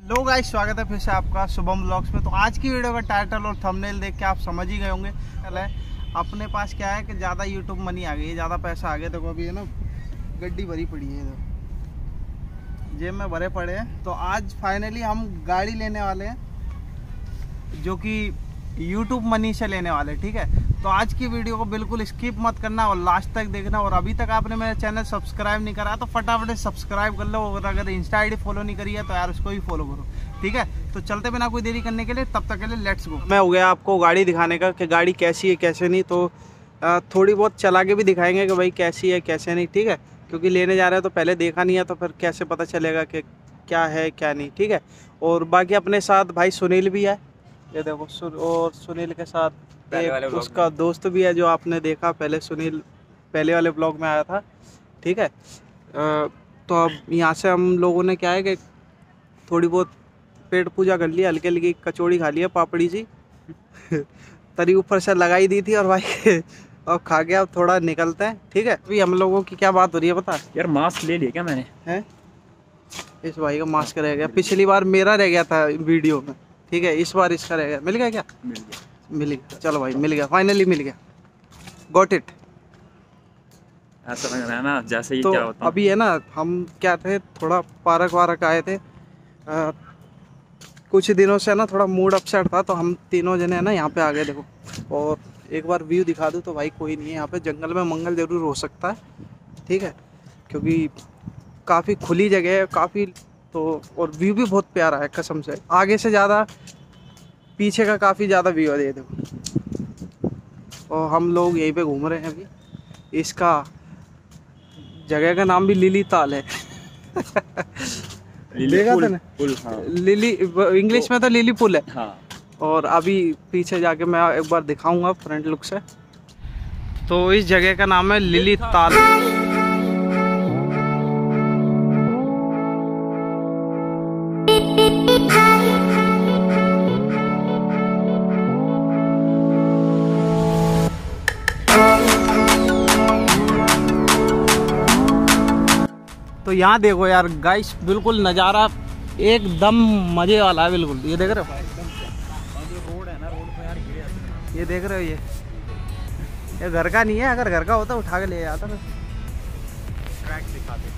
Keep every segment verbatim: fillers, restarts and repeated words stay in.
लो guys, स्वागत है फिर से आपका शुभम व्लॉग्स में। तो आज की वीडियो का टाइटल और थंबनेल देख के आप समझ ही गए होंगे। चल है अपने पास क्या है कि ज़्यादा यूट्यूब मनी आ गई है, ज़्यादा पैसा आ गया। देखो अभी है ना गड्डी भरी पड़ी है, देखो जेब में भरे पड़े हैं। तो आज फाइनली हम गाड़ी लेने वाले हैं जो कि यूट्यूब मनी से लेने वाले, ठीक है। तो आज की वीडियो को बिल्कुल स्किप मत करना और लास्ट तक देखना। और अभी तक आपने मेरा चैनल सब्सक्राइब नहीं करा तो फटाफट सब्सक्राइब कर लो, और अगर इंस्टा आईडी फॉलो नहीं करी है तो यार उसको भी फॉलो करो, ठीक है। तो चलते बिना कोई देरी करने के लिए, तब तक के लिए लेट्स गो। मैं हो गया आपको गाड़ी दिखाने का कि गाड़ी कैसी है कैसे नहीं। तो थोड़ी बहुत चला के भी दिखाएंगे कि भाई कैसी है कैसे नहीं, ठीक है। क्योंकि लेने जा रहे हैं तो पहले देखा नहीं है तो फिर कैसे पता चलेगा कि क्या है क्या नहीं, ठीक है। और बाकी अपने साथ भाई सुनील भी है, ये देखो सुन, और सुनील के साथ एक उसका दोस्त भी है जो आपने देखा पहले, सुनील पहले वाले ब्लॉग में आया था, ठीक है। तो अब यहाँ से हम लोगों ने क्या है कि थोड़ी बहुत पेट पूजा कर लिया, हल्की हल्की कचौड़ी खा लिया, पापड़ी सी तरी ऊपर से लगाई दी थी और भाई अब खा गया। अब थोड़ा निकलते हैं, ठीक है। अभी हम लोगों की क्या बात हो रही है पता यार, मास्क ले लिया क्या मैंने? है इस भाई का मास्क रह गया, पिछली बार मेरा रह गया था वीडियो में, ठीक है। इस बार इसका रह गया। मिल गया क्या? मिल गया मिल गया, चलो भाई मिल गया, फाइनली मिल गया, गॉट इट। ऐसा लग रहा है ना जैसे ही तो क्या होता अभी है ना हम क्या थे, थोड़ा पार्क वार्क आए थे। आ, कुछ दिनों से ना थोड़ा मूड अपसेट था, तो हम तीनों जने है ना यहाँ पे आ गए। देखो और एक बार व्यू दिखा दूँ तो भाई कोई नहीं है यहाँ पे, जंगल में मंगल जरूर हो सकता है, ठीक है। क्योंकि काफ़ी खुली जगह है काफ़ी, तो और व्यू भी बहुत प्यारा है कसम से, आगे से ज़्यादा पीछे का काफ़ी ज़्यादा व्यू है, देखो। और हम लोग यहीं पे घूम रहे हैं अभी। इसका जगह का नाम भी लिली ताल है देखा था ना, हाँ। लिली इंग्लिश में तो लिली पुल है, हाँ। और अभी पीछे जाके मैं एक बार दिखाऊंगा फ्रंट लुक से। तो इस जगह का नाम है लिली ताल। तो यहाँ देखो यार गाइस, बिल्कुल नज़ारा एकदम मजे वाला है, बिल्कुल। ये देख रहे हो, रोड है ना, रोड पे यार गिरे, ये देख रहे हो, ये ये घर का नहीं है, अगर घर का होता उठा के ले जाता ना। ट्रैक दिखाते।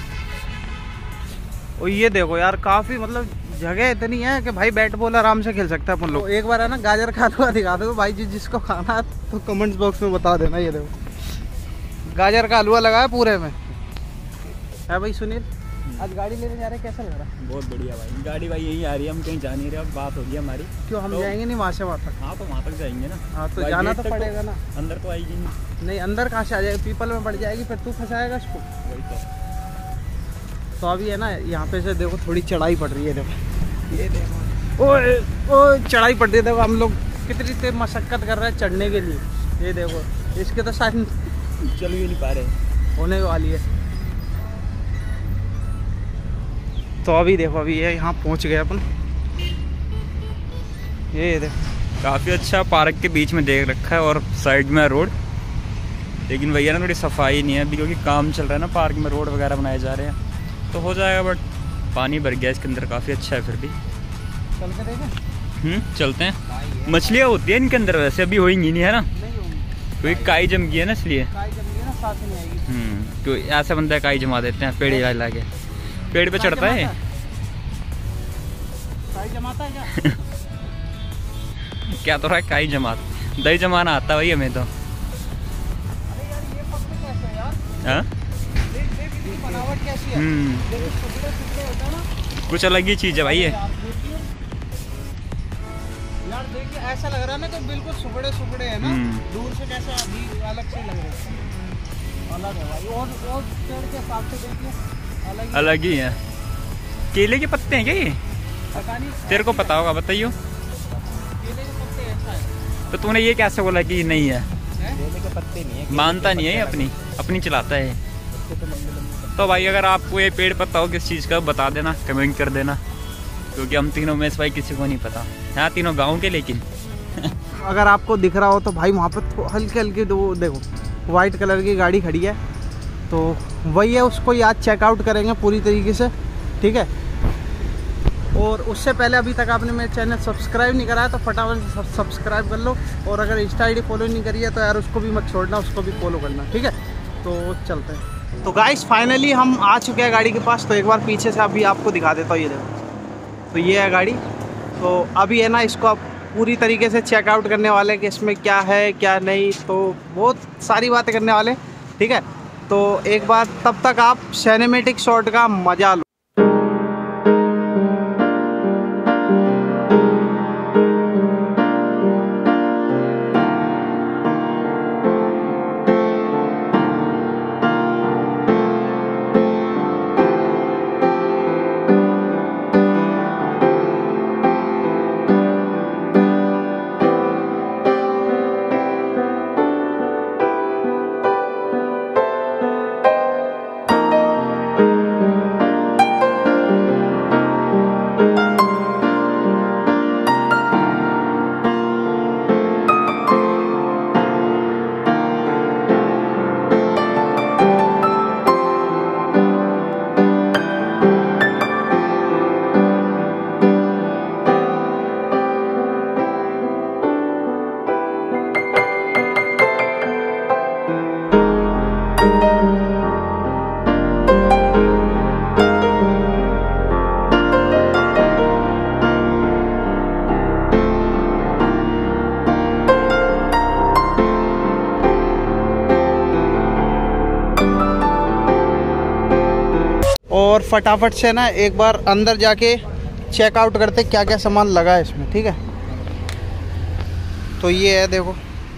और ये देखो यार, काफ़ी मतलब जगह इतनी है कि भाई बैट बॉल आराम से खेल सकते हैं अपन लोग। तो एक बार है ना गाजर का हलवा दिखा दो भाई, जी जिसको खाना है तो कमेंट्स बॉक्स में बता देना। ये देखो गाजर का हलवा लगा है पूरे में, है भाई। सुनील आज गाड़ी लेने जा रहे हैं, कैसा लग रहा है? बहुत बढ़िया भाई, गाड़ी भाई यही आ रही है, हम कहीं जा नहीं रहे। अब बात होगी हमारी, क्यों हम तो, जाएंगे नहीं वहाँ से वहाँ तक? हाँ तो वहाँ तक जाएंगे ना। हाँ तो जाना तो पड़ेगा ना, अंदर तो आएगी नहीं। नहीं अंदर कहाँ से आ जाएगी, पीपल में पड़ जाएगी, फिर तू फंसाएगा इसको। वही तो। तो अभी है ना यहाँ पे से देखो थोड़ी चढ़ाई पड़ रही है, देखो ये देखो, ओए ओए चढ़ाई पड़ रही है। देखो हम लोग कितनी तेज मशक्कत कर रहे हैं चढ़ने के लिए। ये देखो इसके तो शायद चल भी नहीं पा रहे, होने वाली है। तो अभी देखो अभी ये यहाँ पहुँच गए अपन। ये देखो काफ़ी अच्छा पार्क के बीच में देख रखा है और साइड में रोड। लेकिन भैया ना थोड़ी सफाई नहीं है अभी, क्योंकि काम चल रहा है ना पार्क में, रोड वगैरह बनाए जा रहे हैं तो हो जाएगा। बट पानी भर गया इसके अंदर, काफ़ी अच्छा है। फिर भी चल के देखें, हम्म चलते हैं। मछलियाँ होती है इनके अंदर, वैसे अभी होएंगी नहीं है ना, क्योंकि काई जम गई है ना, इसलिए। हम्म तो ऐसा बनता है, काई जमा देते हैं पेड़ हिला के, पेड़ पे चढ़ता है। काई जमाता है क्या? क्या तो रहा है काई जमा, दही जमाना आता भाई हमें तो। अरे यार ये पत्ते कैसे हैं यार? हाँ देख देख इसकी बनावट कैसी है। हम्म देखो टुकड़े टुकड़े होते हैं ना, कुछ अलग ही चीज़ है भाई ये। यार देखिए ऐसा लग रहा है ना कि बिल्कुल सुबड़े सुबड़े है ना, दूर से कैसे अभी अलग से लग रहे हैं, अलग है भाई। और और पेड़ के हिसाब से देखिए अलग अलग ही है। केले के पत्ते हैं क्या ये? पता नहीं, तेरे को पता होगा, बताइयो। केले के पत्ते ऐसा है। तो तूने ये कैसे बोला कि नहीं है? केले के पत्ते नहीं है, मानता नहीं है ये, अपनी अपनी चलाता है। तो भाई अगर आपको ये पेड़ पता हो किस चीज़ का, बता देना, कमेंट कर देना, क्योंकि हम तीनों में से भाई किसी को नहीं पता। हाँ तीनों गाँव के, लेकिन अगर आपको दिख रहा हो तो भाई वहाँ पर हल्की हल्की तो देखो वाइट कलर की गाड़ी खड़ी है, तो वही है, उसको याद चेकआउट करेंगे पूरी तरीके से, ठीक है। और उससे पहले अभी तक आपने मेरे चैनल सब्सक्राइब नहीं करा है तो फटाफट से सब्सक्राइब कर लो। और अगर इंस्टा आई डी फॉलो नहीं करी है तो यार उसको भी मत छोड़ना, उसको भी फॉलो करना, ठीक है। तो चलते हैं। तो गाइस फाइनली हम आ चुके हैं गाड़ी के पास। तो एक बार पीछे से अभी आपको दिखा देता हूँ, ये देखो। तो ये है गाड़ी। तो अभी है ना, इसको आप पूरी तरीके से चेकआउट करने वाले कि इसमें क्या है क्या नहीं, तो बहुत सारी बातें करने वाले, ठीक है। तो एक बार तब तक आप सिनेमैटिक शॉट का मजा लो। और फटाफट से ना एक बार अंदर जाके चेकआउट करते क्या क्या सामान लगा है इसमें, ठीक है। तो ये है देखो,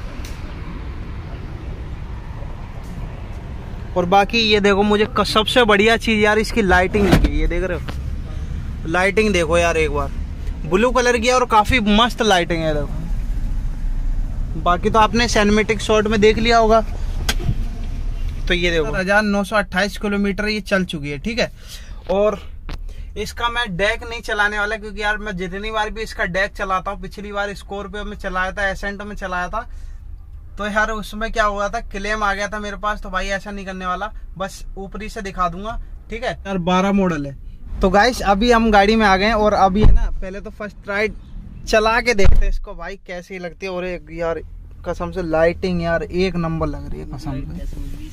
और बाकी ये देखो, मुझे सबसे बढ़िया चीज़ यार इसकी लाइटिंग लगी। ये देख रहे हो, लाइटिंग देखो यार एक बार, ब्लू कलर की और काफ़ी मस्त लाइटिंग है देखो। बाकी तो आपने सिनेमैटिक शॉट में देख लिया होगा। तो ये देखो हजार नौ सौ अट्ठाईस किलोमीटर ये चल चुकी है, ठीक है। और इसका मैं डेक नहीं चलाने वाला, क्योंकि यार मैं जितनी बार भी इसका डेक चलाता हूँ, पिछली बार स्कॉर्पियो में चलाया था, एसेंट में चलाया था, तो यार उसमें क्या हुआ था, क्लेम आ गया था मेरे पास। तो भाई ऐसा नहीं करने वाला, बस ऊपरी से दिखा दूंगा, ठीक है। यार बारह मॉडल है। तो गाइस अभी हम गाड़ी में आ गए और अभी है ना, पहले तो फर्स्ट राइड चला के देखते हैं इसको भाई कैसी लगती है। और एक यार कसम से लाइटिंग यार एक नंबर लग रही है कसम से।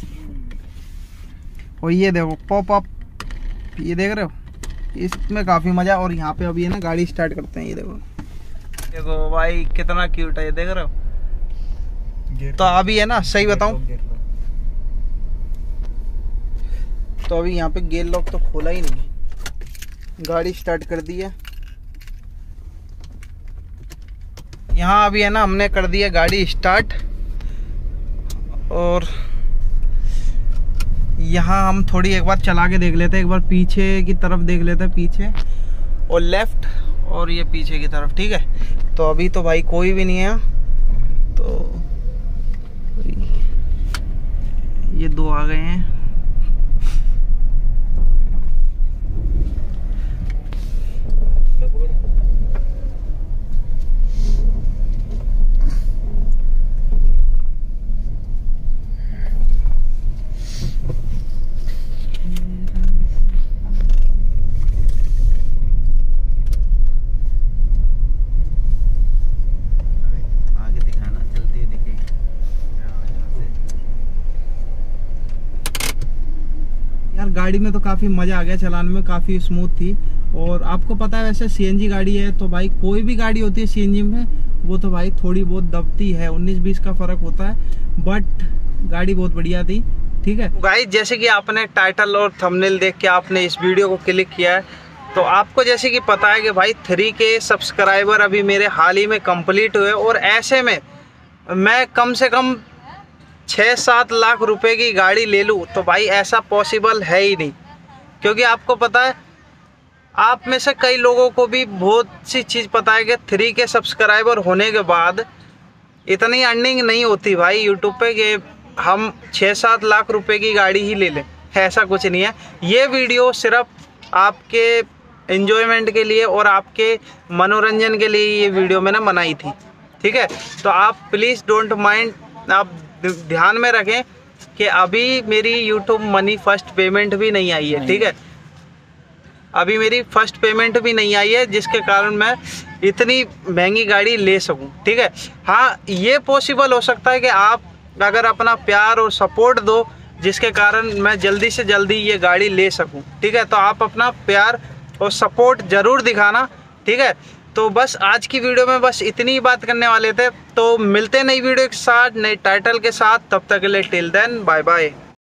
और ये देखो पॉप अप, ये देख रहे हो, इसमें काफी मजा। और यहाँ पे अभी है ना गाड़ी स्टार्ट करते हैं। ये देखो देखो भाई कितना क्यूट है, ये देख रहे हो। तो अभी है ना, सही बताऊं तो अभी यहाँ पे गेयर लॉक तो खोला ही नहीं, गाड़ी स्टार्ट कर दी है। यहाँ अभी है ना, हमने कर दिया गाड़ी स्टार्ट। और यहाँ हम थोड़ी एक बार चला के देख लेते हैं, एक बार पीछे की तरफ देख लेते हैं, पीछे और लेफ्ट और ये पीछे की तरफ, ठीक है। तो अभी तो भाई कोई भी नहीं है, तो ये दो आ गए हैं। यार गाड़ी में तो काफ़ी मज़ा आ गया चलाने में, काफ़ी स्मूथ थी। और आपको पता है वैसे सीएनजी गाड़ी है, तो भाई कोई भी गाड़ी होती है सीएनजी में वो तो भाई थोड़ी बहुत दबती है, उन्नीस बीस का फ़र्क होता है, बट गाड़ी बहुत बढ़िया थी, ठीक है। गाइस जैसे कि आपने टाइटल और थंबनेल देख के आपने इस वीडियो को क्लिक किया है, तो आपको जैसे कि पता है कि भाई थ्री के सब्सक्राइबर अभी मेरे हाल ही में कंप्लीट हुए। और ऐसे में मैं कम से कम छः सात लाख रुपए की गाड़ी ले लूँ तो भाई ऐसा पॉसिबल है ही नहीं। क्योंकि आपको पता है, आप में से कई लोगों को भी बहुत सी चीज़ पता है कि थ्री के सब्सक्राइबर होने के बाद इतनी अर्निंग नहीं होती भाई यूट्यूब पे कि हम छः सात लाख रुपए की गाड़ी ही ले लें। ऐसा कुछ नहीं है। ये वीडियो सिर्फ आपके एंजॉयमेंट के लिए और आपके मनोरंजन के लिए ये वीडियो मैंने बनाई थी, ठीक है। तो आप प्लीज़ डोंट माइंड, आप ध्यान में रखें कि अभी मेरी यूट्यूब मनी फर्स्ट पेमेंट भी नहीं आई है, ठीक है। अभी मेरी फर्स्ट पेमेंट भी नहीं आई है, जिसके कारण मैं इतनी महंगी गाड़ी ले सकूं। ठीक है, हाँ ये पॉसिबल हो सकता है कि आप अगर अपना प्यार और सपोर्ट दो, जिसके कारण मैं जल्दी से जल्दी ये गाड़ी ले सकूं। ठीक है, तो आप अपना प्यार और सपोर्ट ज़रूर दिखाना। ठीक है, तो बस आज की वीडियो में बस इतनी ही बात करने वाले थे। तो मिलते हैं नई वीडियो के साथ, नई टाइटल के साथ। तब तक के लिए टिल देन बाय बाय।